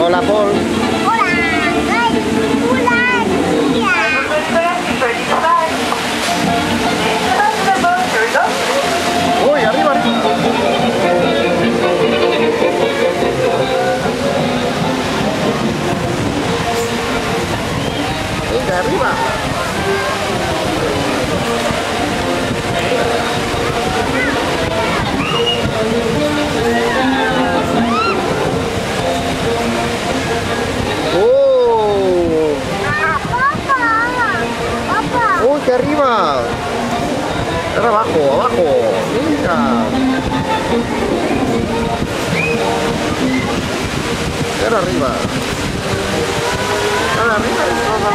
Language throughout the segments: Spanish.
Hola, Paul. Hola. Ay, hola. Uy, arriba, arriba. Venga, arriba. ¡Oh! Papá. ¡Uy, qué arriba! Ahora abajo, abajo. Venga. Ahora arriba. Ahora arriba.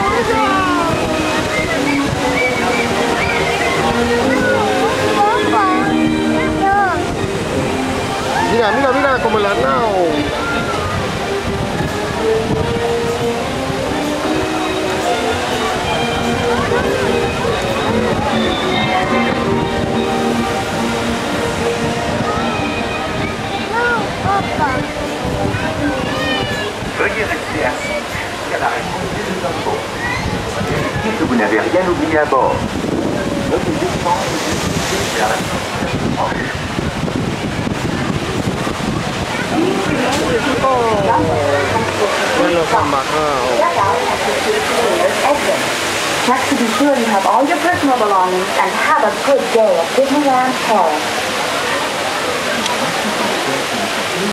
Mira, mira, mira como la nao. Veuillez rester assis jusqu'à la réponse des infos. Vérifiez que vous n'avez rien oublié à bord. Veuillez descendre vers la sortie proche. Bueno, son bajados. Check to be sure you have all your personal belongings and have a good day at Disneyland Paris.